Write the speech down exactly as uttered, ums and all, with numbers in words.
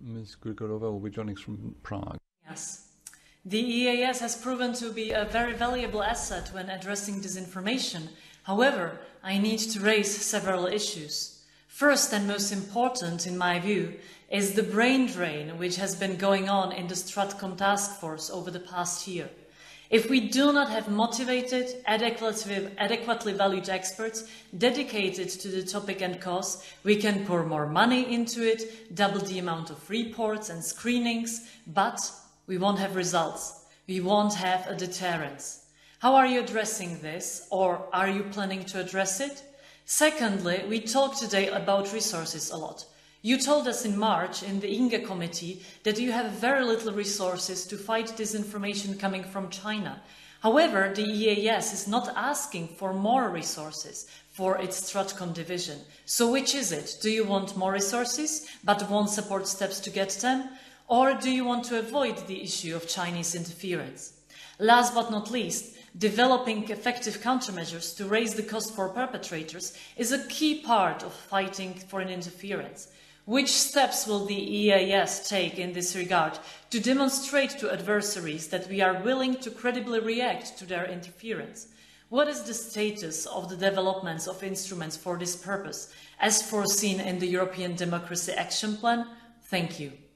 Miz Grigorova will be joining us from Prague. Yes. The E A S has proven to be a very valuable asset when addressing disinformation. However, I need to raise several issues. First and most important, in my view, is the brain drain which has been going on in the Stratcom task force over the past year. If we do not have motivated, adequately, adequately valued experts dedicated to the topic and cause, we can pour more money into it, double the amount of reports and screenings, but we won't have results. We won't have a deterrence. How are you addressing this, or are you planning to address it? Secondly, we talked today about resources a lot. You told us in March in the I N G E committee that you have very little resources to fight disinformation coming from China. However, the E A S is not asking for more resources for its Stratcom division. So which is it? Do you want more resources but won't support steps to get them? Or do you want to avoid the issue of Chinese interference? Last but not least, developing effective countermeasures to raise the cost for perpetrators is a key part of fighting foreign interference. Which steps will the E A S take in this regard to demonstrate to adversaries that we are willing to credibly react to their interference? What is the status of the developments of instruments for this purpose, as foreseen in the European Democracy Action Plan? Thank you.